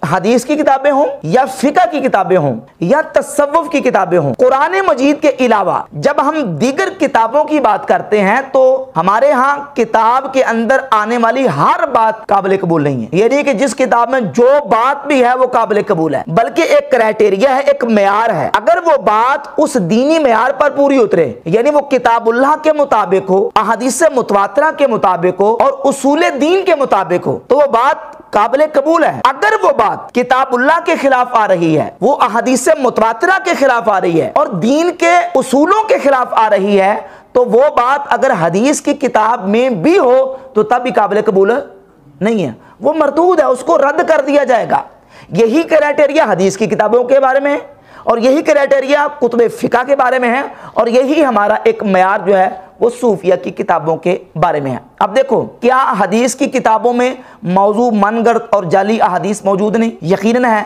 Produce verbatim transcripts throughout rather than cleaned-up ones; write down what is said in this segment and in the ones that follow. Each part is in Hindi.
हदीस की किताबें हों या फिक़ह की किताबें हों या तसव्वुफ की किताबें हों, कुरान मजीद के अलावा जब हम दीगर किताबों की बात करते हैं तो हमारे यहाँ किताब के अंदर आने वाली हर बात काबिल कबूल नहीं है। यानी कि जिस किताब में जो बात भी है वो काबिल कबूल है, बल्कि एक क्राइटेरिया है, एक मेयार है। अगर वो बात उस दीनी मेयार पर पूरी उतरे, यानी वो किताबुल्लाह के मुताबिक हो, अहादीस मुतवातिरा के मुताबिक हो और उसूल दीन के मुताबिक हो, तो वो बात काबिल कबूल है। अगर वो बात किताबुल्लाह के खिलाफ आ रही है, वो अहादीस मुतवातिरा के खिलाफ आ रही है और दीन के उसूलों के खिलाफ आ रही है, तो वो बात अगर हदीस की किताब में भी हो तो तब भी काबिल कबूल नहीं है, वो मरदूद है, उसको रद्द कर दिया जाएगा। यही क्राइटेरिया हदीस की किताबों के बारे में और यही क्राइटेरिया कुतुब फिक़ह के बारे में है और यही हमारा एक मेयार जो है वो सूफिया की किताबों के बारे में है। अब देखो, क्या हदीस की किताबों में मौजू, मनगढ़ंत और जाली अहादीस मौजूद नहीं? यकीनन है।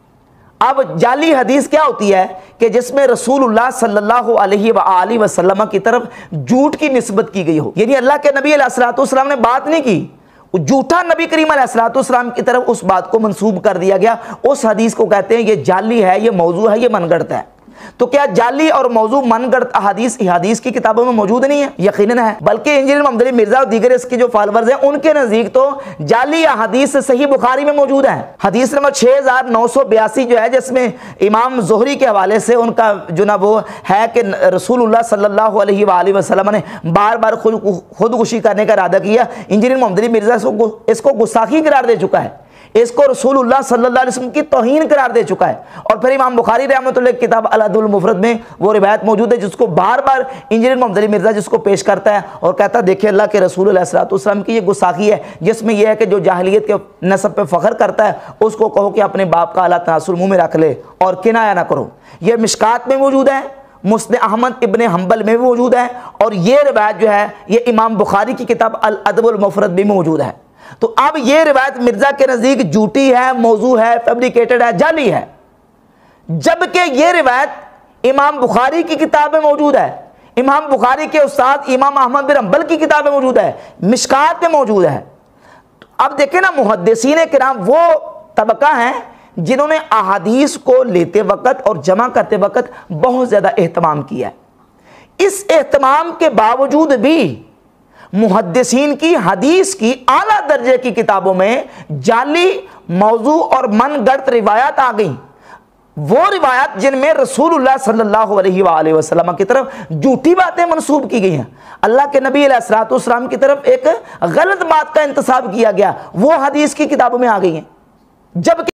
अब जाली हदीस क्या होती है कि जिसमें रसूलुल्लाह सल्लल्लाहु अलैहि वआलिहि वसल्लम की तरफ झूठ की निस्बत की गई हो, यानी अल्लाह के नबी अलैहिस्सलातु वस्सलाम ने बात नहीं की, झूठा नबी करीम अलैहिस्सलातु वस्सलाम की तरफ उस बात को मंसूब कर दिया गया। उस हदीस को कहते हैं ये जाली है, ये मौजू है, ये मनगढ़ंत है। तो क्या जाली और मौजू मनगढ़ंत अहादीस हदीस की किताबों में मौजूद नहीं है? यकीनन है। बल्कि इंजीनियर मोहम्मद अली मिर्जा और दीगर इसके जो फॉलोअर्स हैं उनके नजदीक तो जाली अहादीस सही बुखारी में मौजूद है। हदीस नंबर छह हजार नौ सौ बयासी जो है, जिसमें इमाम ज़ुहरी के हवाले से उनका जो ना वो है कि रसूलुल्लाह सल्लल्लाहु अलैहि वआलिहि वसल्लम ने बार बार खुद खुदकुशी करने का इरादा किया। इंजीनियर मोहम्मद अली मिर्जा इसको गुस्ताखी करार दे चुका है, इसको रसूलुल्लाह सल्लल्लाहु अलैहि वसल्लम की तौहीन करार दे चुका है। और फिर इमाम बुखारी रहमतुल्लाह की किताब अल अदबुल मुफरद में वो रिवायत मौजूद है जिसको बार बार इंजीनियर मोहम्मद अली मिर्जा जिसको पेश करता है और कहता है देखिए अल्लाह के रसूल अलैहिस्सलातु वस्सलाम की ये गुस्ताखी है, जिसमें यह है कि जो जाहिलियत के नस्ब पे फ़ख्र करता है उसको कहो कि अपने बाप का आला तनासुल मुँह में रख ले और किनाया ना करो। यह मिशकात में मौजूद है, मुस्नद अहमद इब्ने हम्बल में भी मौजूद है और ये रिवायत जो है ये इमाम बुखारी की किताब अल अदबुल मुफरद में मौजूद है। तो अब ये रिवायत मिर्जा के नजदीक झूठी है, मौजू है, फैब्रिकेटेड है, जाली है, जबकि ये रिवायत इमाम बुखारी की किताब में मौजूद है, इमाम बुखारी के उस्ताद इमाम अहमद बिन हम्बल की किताब में मौजूद है, मिशकात में मौजूद है। तो अब देखें ना, मुहद्दिसीन किराम वो तबका है जिन्होंने अहादीस को लेते वक्त और जमा करते वक्त बहुत ज्यादा एहतमाम किया है। इस एहतमाम के बावजूद भी मुहद्दिसीन की हदीस की आला दर्जे की किताबों में जाली, मौजू और मनगढ़ंत रिवायात आ गई। वो रिवायात जिनमें रसूलुल्लाह सल्लल्लाहु अलैहि वसल्लम की तरफ झूठी बातें मंसूब की गई हैं, अल्लाह के नबी अलैहिस्सलातु वस्सलाम की तरफ एक गलत बात का इंतसाब किया गया, वो हदीस की किताबों में आ गई हैं। जबकि